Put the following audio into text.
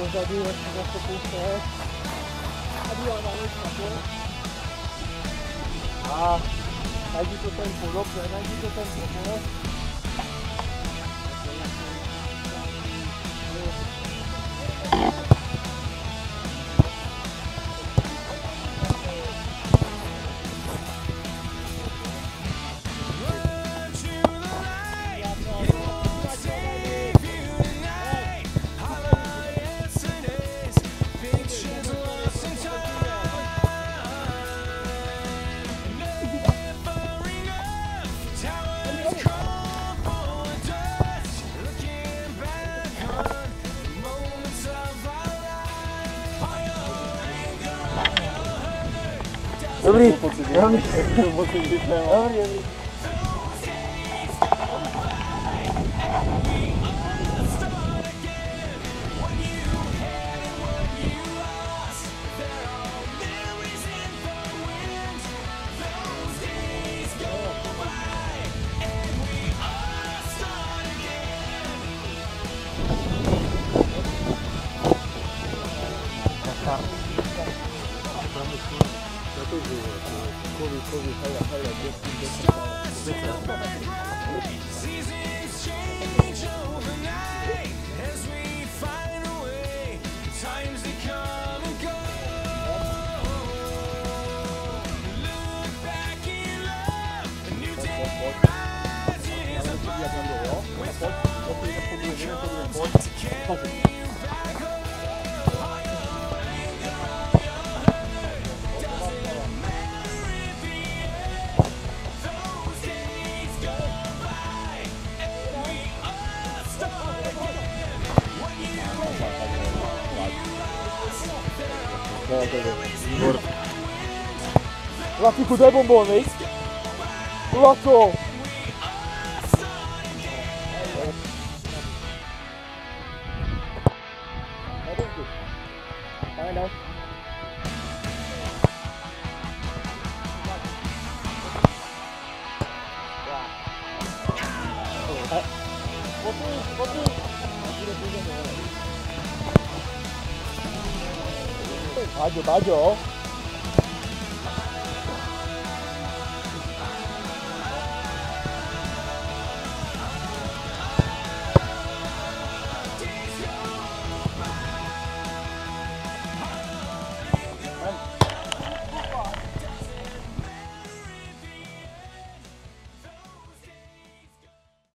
dozadu, ještě zase půjste. A díváme špatně. A najdi to tempo, dobře, najdi to tempo. Dobrý, dobrý. Seasons change overnight as we find a way. Times that come and go. Look back in love, a new day rises above. With all that comes to carry you back home. Laciku, daj bonbon, viď? Laco! Baďo, Baďo.